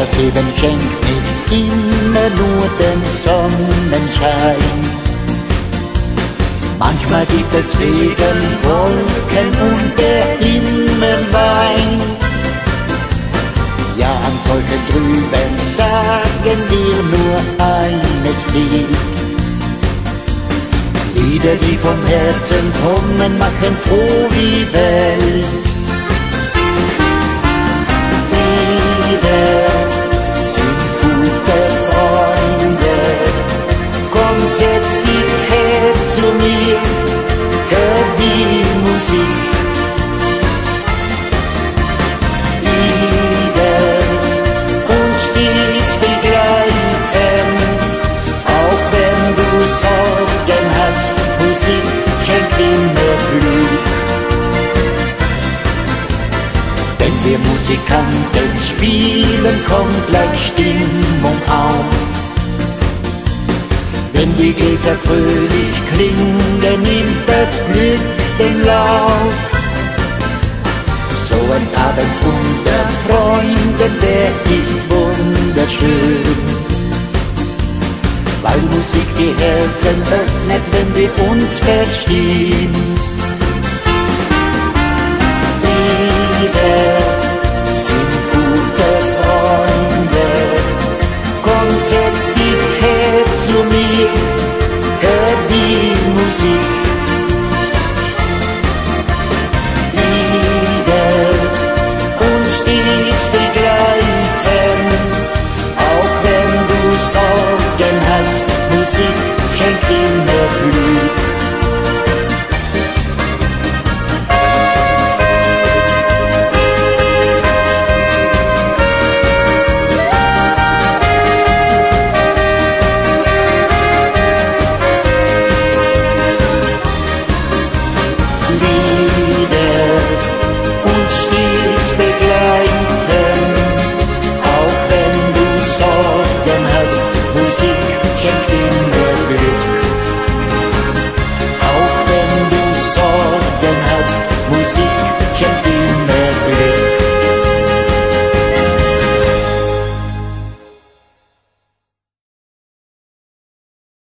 das Leben schenkt nicht immer nur den Sonnenschein. Manchmal gibt es Regen, Wolken und der Himmel weint. Ja, an solchen trüben Tagen wir nur eines Lied. Lieder, die vom Herzen kommen, machen froh die Welt. Lieder sind gute Freunde. Komm, setz dich her zu mir, hör die Musik. Lieder uns stets begleiten, auch wenn du Sorgen hast. Musik schenkt immer Glück. Wenn wir Musikanten spielen, kommt gleich Stimmung auf. Wenn die Gläser fröhlich klingen, nimmt das Glück den Lauf. So ein Abend unter Freunden, der ist wunderschön, weil Musik die Herzen öffnet, wenn wir uns verstehen. Lieder